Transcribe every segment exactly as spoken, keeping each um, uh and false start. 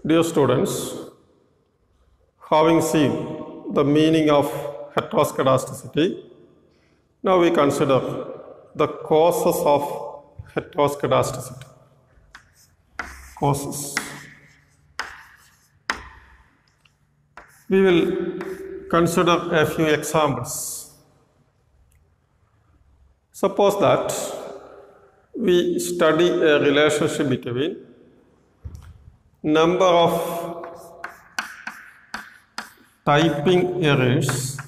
Dear students, having seen the meaning of heteroscedasticity, now we consider the causes of heteroscedasticity. Causes. We will consider a few examples. Suppose that we study a relationship between number of typing errors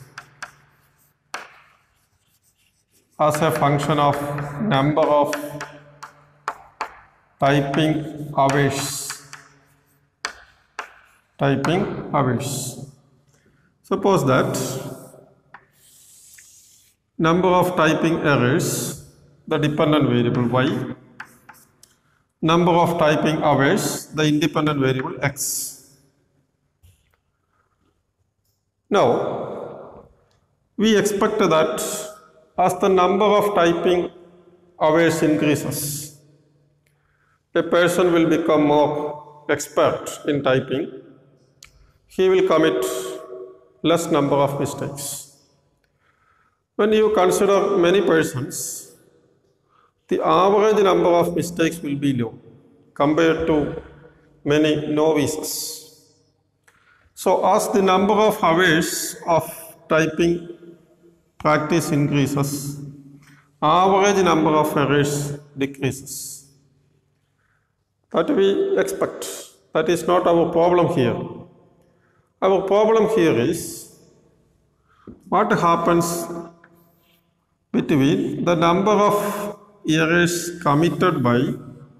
as a function of number of typing hours. Typing hours. Suppose that number of typing errors, the dependent variable y, number of typing hours, the independent variable x. Now, we expect that as the number of typing hours increases, a person will become more expert in typing. He will commit less number of mistakes. When you consider many persons, the average number of mistakes will be low compared to many novices. So as the number of hours of typing practice increases, average number of errors decreases. That we expect. That is not our problem here. Our problem here is what happens between the number of errors committed by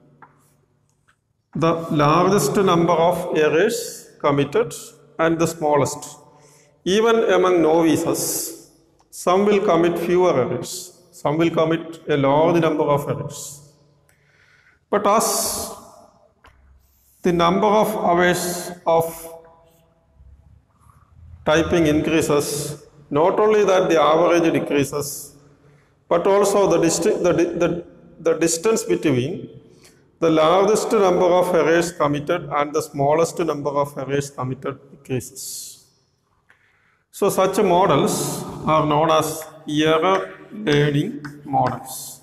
the largest number of errors committed and the smallest. Even among novices, some will commit fewer errors, some will commit a large number of errors. But as the number of hours of typing increases, not only that the average decreases, but also the, disti the, the, the distance between the largest number of errors committed and the smallest number of errors committed decreases. So such models are known as error learning models.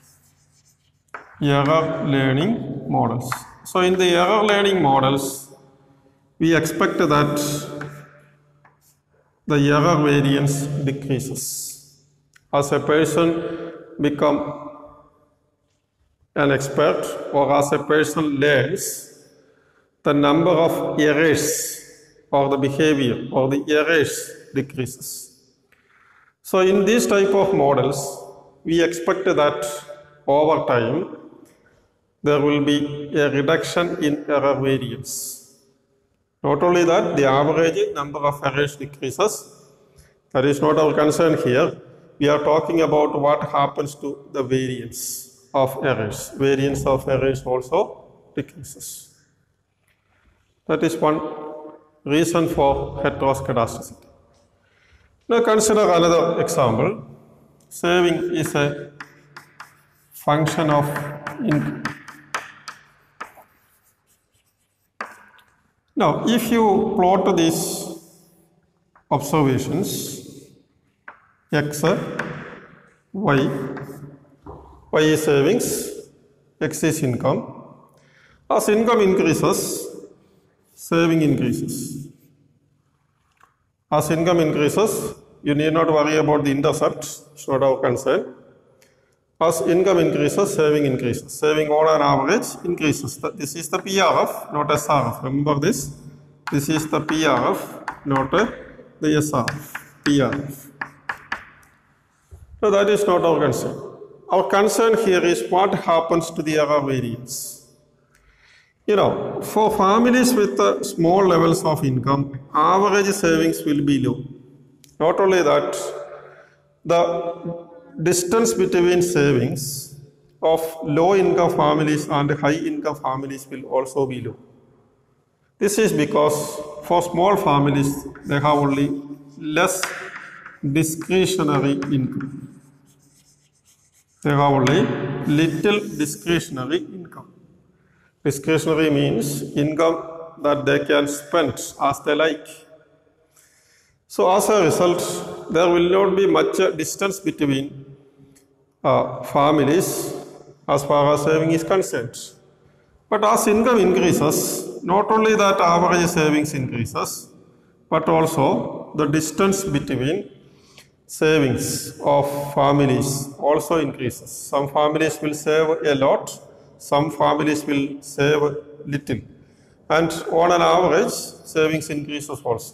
Error learning models. So in the error learning models, we expect that the error variance decreases. As a person becomes an expert or as a person learns, the number of errors or the behavior or the errors decreases. So in these type of models, we expect that over time there will be a reduction in error variance. Not only that, the average number of errors decreases. That is not our concern here. We are talking about what happens to the variance of errors. Variance of errors also decreases. That is one reason for heteroscedasticity. Now consider another example. Saving is a function of income. Now, if you plot these observations, x, y, y is savings, x is income. As income increases, saving increases. As income increases, you need not worry about the intercept, it's not our concern. As income increases, saving increases. Saving on an average increases. This is the P R F, not S R F. Remember this. This is the P R F, not the S R F. P R F. So that is not our concern. Our concern here is what happens to the error variance. You know, for families with uh, small levels of income, average savings will be low. Not only that, the distance between savings of low income families and high income families will also be low. This is because for small families, they have only less discretionary income. They have only little discretionary income. Discretionary means income that they can spend as they like. So as a result, there will not be much distance between uh, families as far as saving is concerned. But as income increases, not only that average savings increases, but also the distance between savings of families also increases. Some families will save a lot, some families will save little, and on an average, savings increases also.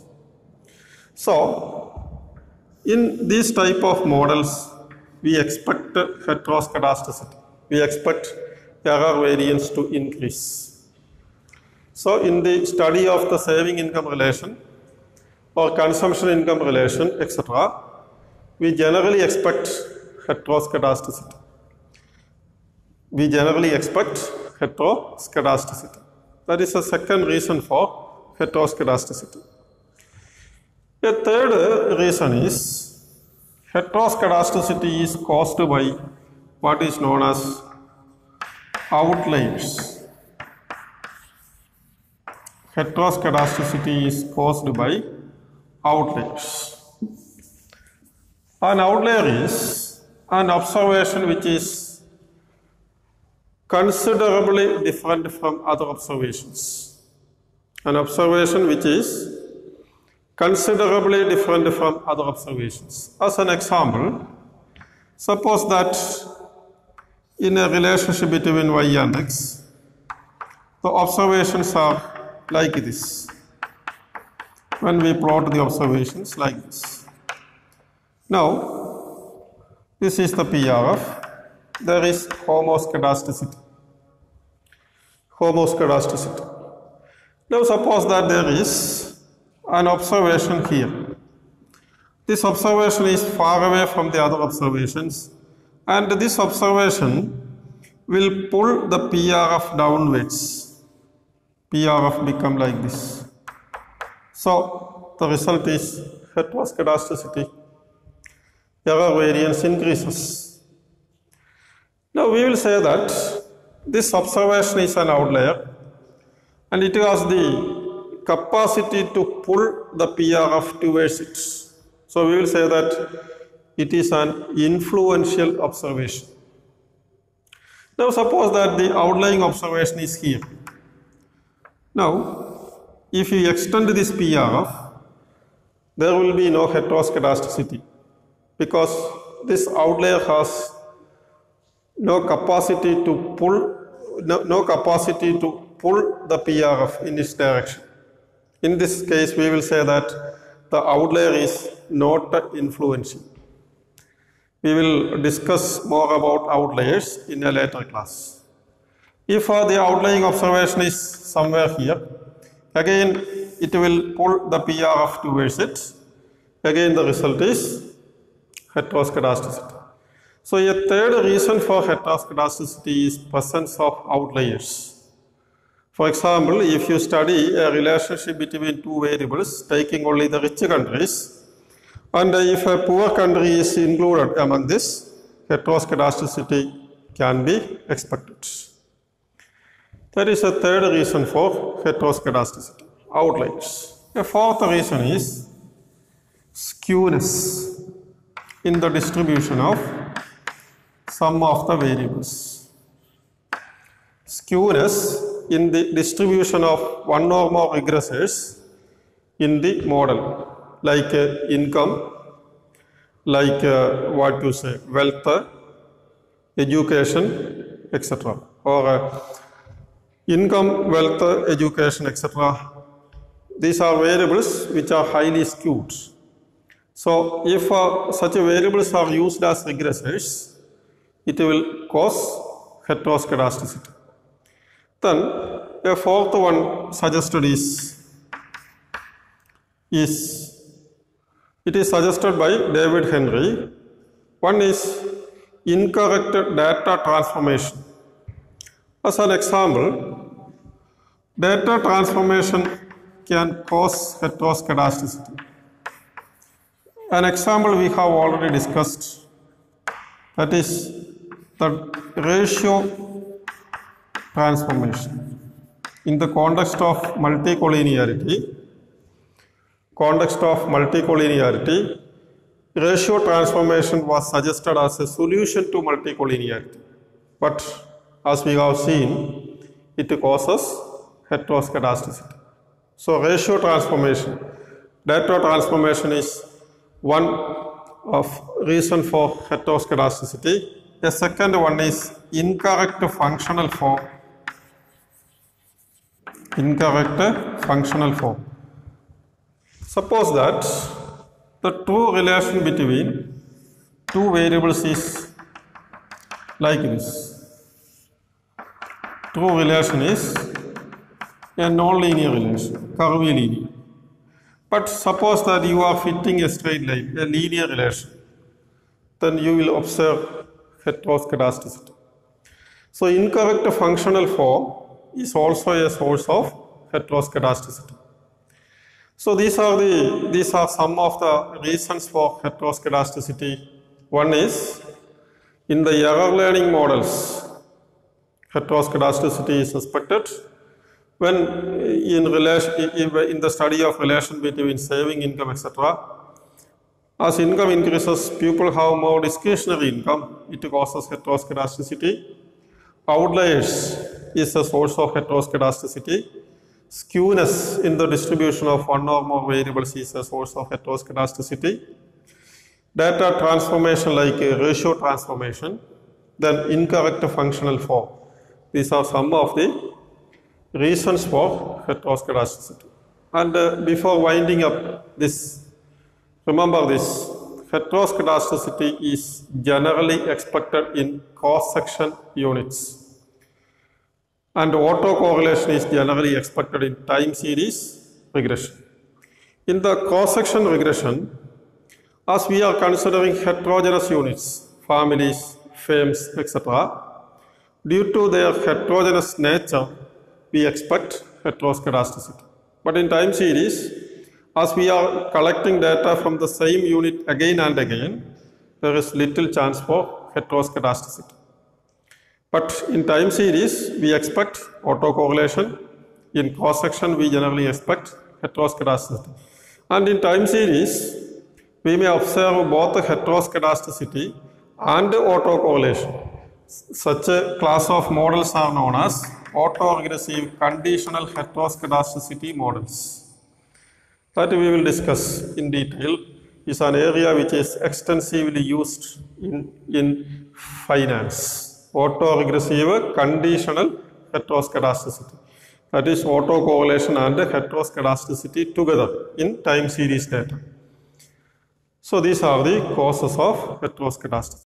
So, in these type of models, we expect heteroscedasticity. We expect error variance to increase. So, in the study of the saving income relation or consumption income relation, et cetera, we generally expect heteroscedasticity. We generally expect heteroscedasticity. That is the second reason for heteroscedasticity. A third reason is heteroscedasticity is caused by what is known as outliers. Heteroscedasticity is caused by outliers. An outlier is an observation which is considerably different from other observations. An observation which is considerably different from other observations. As an example, suppose that in a relationship between y and x, the observations are like this. When we plot the observations like this. Now, this is the P R F. There is homoscedasticity. Homoscedasticity. Now, suppose that there is an observation here. This observation is far away from the other observations, and this observation will pull the P R F downwards. P R F become like this. So, the result is heteroscedasticity. Error variance increases. Now we will say that this observation is an outlier and it has the capacity to pull the P R F towards it. So we will say that it is an influential observation. Now suppose that the outlying observation is here. Now if you extend this P R F, there will be no heteroscedasticity, because this outlier has no capacity to pull, no, no capacity to pull the P R F in its direction. In this case, we will say that the outlier is not influential. We will discuss more about outliers in a later class. If uh, the outlying observation is somewhere here, again it will pull the P R F towards it. Again the result is heteroscedasticity. So a third reason for heteroscedasticity is presence of outliers. For example, if you study a relationship between two variables taking only the rich countries, and if a poor country is included among this, heteroscedasticity can be expected. That is a third reason for heteroscedasticity, outliers. A fourth reason is skewness in the distribution of sum of the variables. Skewness in the distribution of one or more regressors in the model, like uh, income, like uh, what you say, wealth, education, et cetera. Or uh, income, wealth, education, et cetera. These are variables which are highly skewed. So, if uh, such variables are used as regressors, it will cause heteroscedasticity. Then, a fourth one suggested is, is it is suggested by David Henry. One is incorrect data transformation. As an example, data transformation can cause heteroscedasticity. An example we have already discussed, that is the ratio transformation. in the context of multicollinearity, context of multicollinearity, ratio transformation was suggested as a solution to multicollinearity. But as we have seen, it causes heteroscedasticity. So ratio transformation, data transformation is one of reason for heteroscedasticity. The second one is incorrect functional form. Incorrect functional form. Suppose that the true relation between two variables is like this. True relation is a non-linear relation, curvy linear. But suppose that you are fitting a straight line, a linear relation, then you will observe heteroscedasticity. So incorrect functional form is also a source of heteroscedasticity. So these are the these are some of the reasons for heteroscedasticity. One is in the error learning models, heteroscedasticity is suspected when in relation in the study of relation between saving income, et cetera. As income increases, people have more discretionary income. It causes heteroscedasticity. Outliers is a source of heteroscedasticity. Skewness in the distribution of one or more variables is a source of heteroscedasticity. Data transformation like a ratio transformation, then incorrect functional form. These are some of the reasons for heteroscedasticity. And uh, before winding up this, remember this, heteroscedasticity is generally expected in cross-section units. And autocorrelation is generally expected in time series regression. In the cross-section regression, as we are considering heterogeneous units, families, firms, et cetera, due to their heterogeneous nature, we expect heteroscedasticity. But in time series, as we are collecting data from the same unit again and again, there is little chance for heteroscedasticity. But in time series, we expect autocorrelation. In cross-section, we generally expect heteroscedasticity. And in time series, we may observe both the heteroscedasticity and autocorrelation. Such a class of models are known as autoregressive conditional heteroscedasticity models. That we will discuss in detail is an area which is extensively used in, in finance. Autoregressive conditional heteroscedasticity. That is autocorrelation and heteroscedasticity together in time series data. So these are the causes of heteroscedasticity.